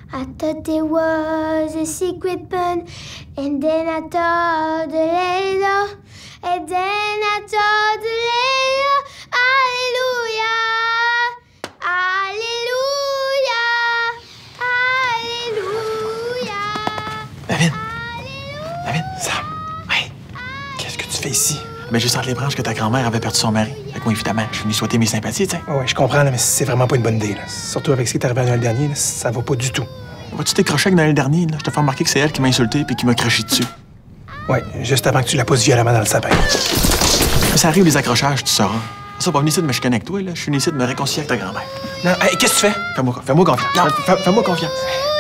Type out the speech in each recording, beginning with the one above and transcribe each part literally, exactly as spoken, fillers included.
I thought there was a secret button, and then I told the lady, and then I told the lady, Alléluia, Alléluia, Alléluia. David, David, Sam, hey, qu'est-ce que tu fais ici? Mais juste entre les branches que ta grand-mère avait perdu son mari. Fait que moi, évidemment, je suis venu souhaiter mes sympathies, tu sais. Oh, oui, je comprends, là, mais c'est vraiment pas une bonne idée. Là. Surtout avec ce qui est arrivé à Noël dernier, là, ça va pas du tout. Vas-tu t'écrocher avec Noël dernier? Là? Je te fais remarquer que c'est elle qui m'a insulté puis qui m'a craché dessus. Oui, juste avant que tu la pousses violemment dans le sapin. Ça arrive, les accrochages, tu sauras. Ça, pas venir ici de me chicaner avec toi, là. Je suis venu ici de me réconcilier avec ta grand-mère. Non, hey, qu'est-ce que tu fais? Fais-moi fais-moi confiance. Non. Fais- Fais-moi confiance.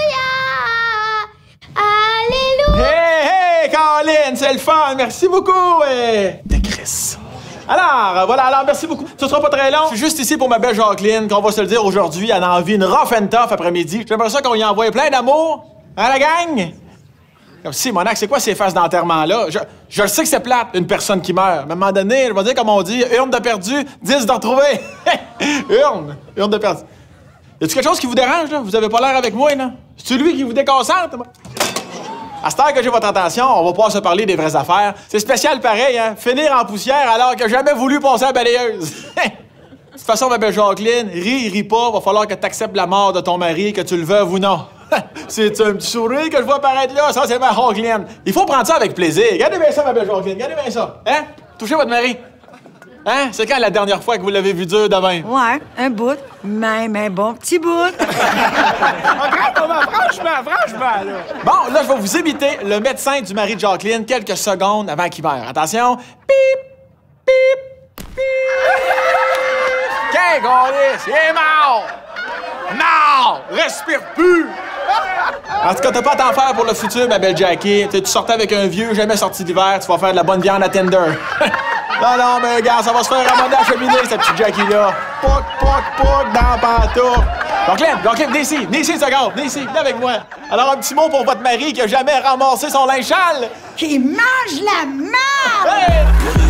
Alléluia. Hey, hey, Colin, c'est le fun. Merci beaucoup. Eh. De Chris. Alors, voilà, alors merci beaucoup. Ce sera pas très long. Je suis juste ici pour ma belle Jacqueline, qu'on va se le dire aujourd'hui, elle a envie une rough and tough après-midi. J'aimerais ça qu'on y envoie plein d'amour. Hein, la gang? Comme si, Monac, c'est quoi ces phases d'enterrement-là? Je, je le sais que c'est plate, une personne qui meurt. Mais à un moment donné, je vais dire, comme on dit, urne de perdu, dix de retrouvé. urne, urne de perdu. Y a-tu quelque chose qui vous dérange, là? Vous avez pas l'air avec moi, là? C'est lui qui vous déconcentre, moi? À cette heure que j'ai votre attention, on va pouvoir se parler des vraies affaires. C'est spécial pareil, hein? Finir en poussière alors que j'ai jamais voulu passer à la balayeuse. De toute façon, ma belle Jacqueline, ris, ris pas, va falloir que tu acceptes la mort de ton mari, que tu le veuves ou non. C'est un petit sourire que je vois apparaître là, ça c'est ma Jacqueline. Il faut prendre ça avec plaisir. Regardez bien ça, ma belle Jacqueline, regardez bien ça. Hein? Touchez votre mari. Hein? C'est quand la dernière fois que vous l'avez vu dur demain? Ouais, un bout. Même un bon petit bout. Franchement, franchement, franchement, là. Bon, là, je vais vous imiter le médecin du mari de Jacqueline quelques secondes avant qu'il meure. Attention. Pip, pip, pip. Qu'est-ce qu'on il est mort! Non! Respire plus! En tout cas, t'as pas à t'en faire pour le futur, ma belle Jackie. T'sais, tu sortais avec un vieux, jamais sorti d'hiver, tu vas faire de la bonne viande à tender. Non, non, mais regarde, ça va se faire ramener à la cheminée, cette petite Jackie-là. Poc, poc, poc, dans la pantoufle. Jacqueline, Jacqueline, venez ici, venez ici, seconde, venez ici, venez avec moi. Alors, un petit mot pour votre mari qui a jamais ramassé son linge sale. Qui mange la marde! Hey!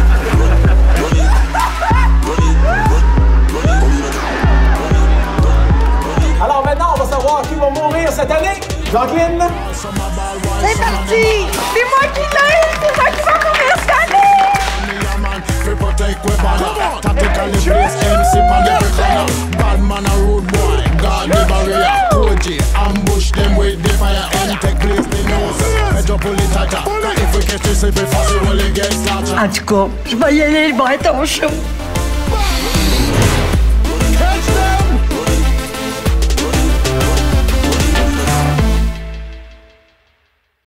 Alors maintenant, on va savoir qui va mourir cette année. Jacqueline? C'est parti! C'est moi qui l'aime! C'est moi qui va mourir cette année! En tout cas, je vais y aller, il va être au chaud.